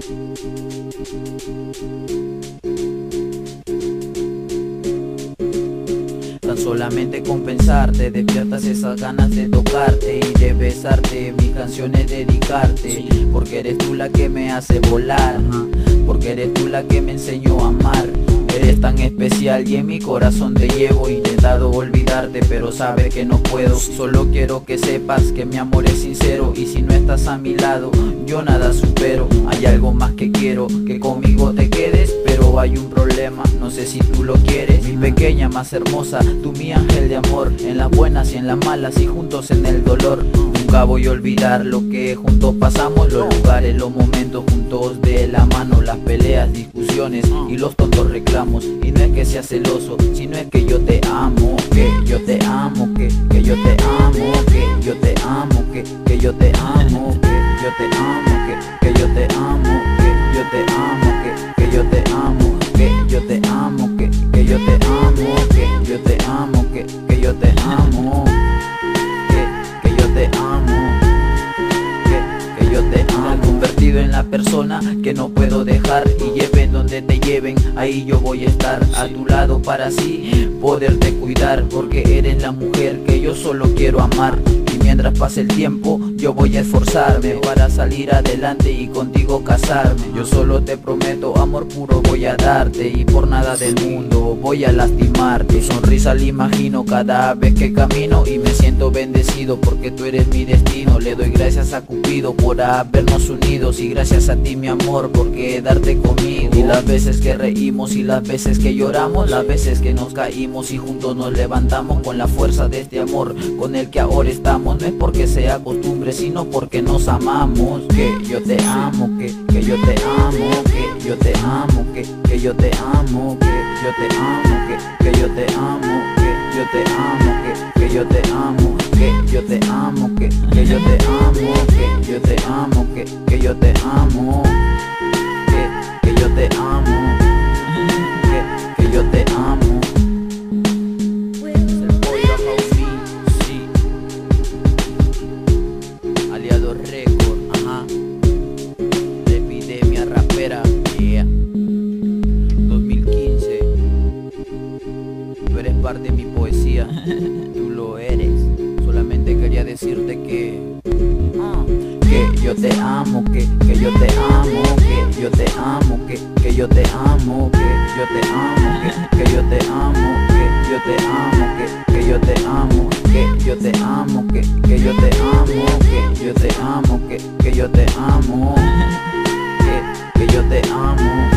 Tan solamente con pensarte despiertas esas ganas de tocarte y de besarte. Mi canción es dedicarte, porque eres tú la que me hace volar, porque eres tú la que me enseñó a amar. Eres tan especial y en mi corazón te llevo. He intentado olvidarte pero sabes que no puedo. Solo quiero que sepas que mi amor es sincero, y si no estás a mi lado yo nada supero. Hay algo más que quiero, que conmigo te quedes, pero hay un problema, no sé si tú lo quieres. Mi pequeña más hermosa, tú mi ángel de amor, en las buenas y en las malas y juntos en el dolor. Nunca voy a olvidar lo que juntos pasamos, los lugares, los momentos juntos de la mano, las peleas, discusiones y los tontos reclamos. Y no es que sea celoso, sino es que yo te amo, que yo te amo, que yo te amo, que yo te amo, que yo te amo, que yo te amo, que yo te amo, que yo te amo, que yo te amo, que yo te amo, que yo te amo, que yo te amo, que yo te amo, que yo te amo, que yo te amo. Convertido en la persona que no puedo dejar, y lleven donde te lleven, ahí yo voy a estar a tu lado para así poderte cuidar, porque eres la mujer que yo solo quiero amar. Y mientras pase el tiempo yo voy a esforzarme para salir adelante y contigo casarme. Yo solo te prometo amor puro voy a darte, y por nada del mundo voy a lastimarte. Tu sonrisa la imagino cada vez que camino y me siento bendecido porque tú eres mi destino. Le doy gracias a Cupido por habernos unidos, y gracias a ti mi amor por quedarte conmigo. Y las veces que reímos y las veces que lloramos, las veces que nos caímos y juntos nos levantamos con la fuerza de este amor con el que ahora estamos. No es porque sea costumbre, sino porque nos amamos. Que yo te amo, que yo te amo, que yo te amo, que yo te amo, que yo te amo, que yo te amo, que yo te amo, que yo te amo, que yo te amo, que yo te amo, que yo te amo, que yo te amo, que yo te amo, que yo te amo. Aliado Record, ajá. La epidemia rapera, yeah. 2015. Tú eres parte de mi poesía, tú lo eres. Solamente quería decirte que yo te amo, que yo te amo, que yo te amo, que yo te amo, que yo te amo, que yo te amo, que yo te amo, que yo te amo, que yo te amo, que yo te amo, que yo te amo, que yo te amo, que yo te amo.